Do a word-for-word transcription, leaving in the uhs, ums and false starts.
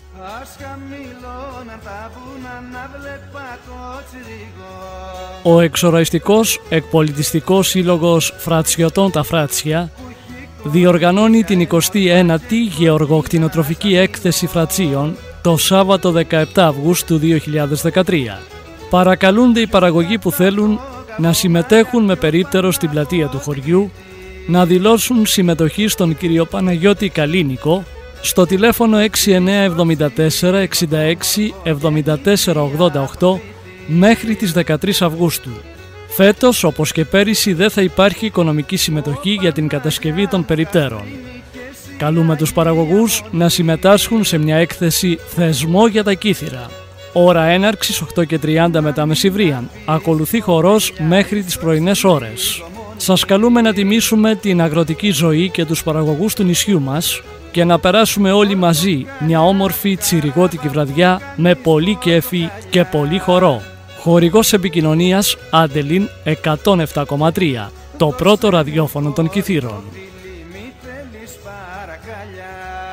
Ο εξοραϊστικός εκπολιτιστικός σύλλογος Φρατσιωτών τα Φράτσια διοργανώνει την εικοστή ένατη γεωργοκτηνοτροφική έκθεση Φρατσίων το Σάββατο δεκαεπτά Αυγούστου δύο χιλιάδες δεκατρία. Παρακαλούνται οι παραγωγοί που θέλουν να συμμετέχουν με περίπτερο στην πλατεία του χωριού να δηλώσουν συμμετοχή στον κύριο Παναγιώτη Καλίνικο στο τηλέφωνο έξι εννιά εβδομήντα τέσσερα εξήντα έξι εβδομήντα τέσσερα ογδόντα οκτώ μέχρι τις δεκατρείς Αυγούστου. Φέτος, όπως και πέρυσι, δεν θα υπάρχει οικονομική συμμετοχή για την κατασκευή των περιπτέρων. Καλούμε τους παραγωγούς να συμμετάσχουν σε μια έκθεση «Θεσμό για τα κύθυρα». Ώρα έναρξης οκτώ και τριάντα μετά μεσημβρίαν. Ακολουθεί χορός μέχρι τις πρωινές ώρες. Σας καλούμε να τιμήσουμε την αγροτική ζωή και τους παραγωγούς του νησιού μας και να περάσουμε όλοι μαζί μια όμορφη τσιριγότικη βραδιά με πολύ κέφι και πολύ χορό. Χορηγός επικοινωνίας Άντελιν εκατόν επτά κόμμα τρία, το πρώτο ραδιόφωνο των Κιθήρων.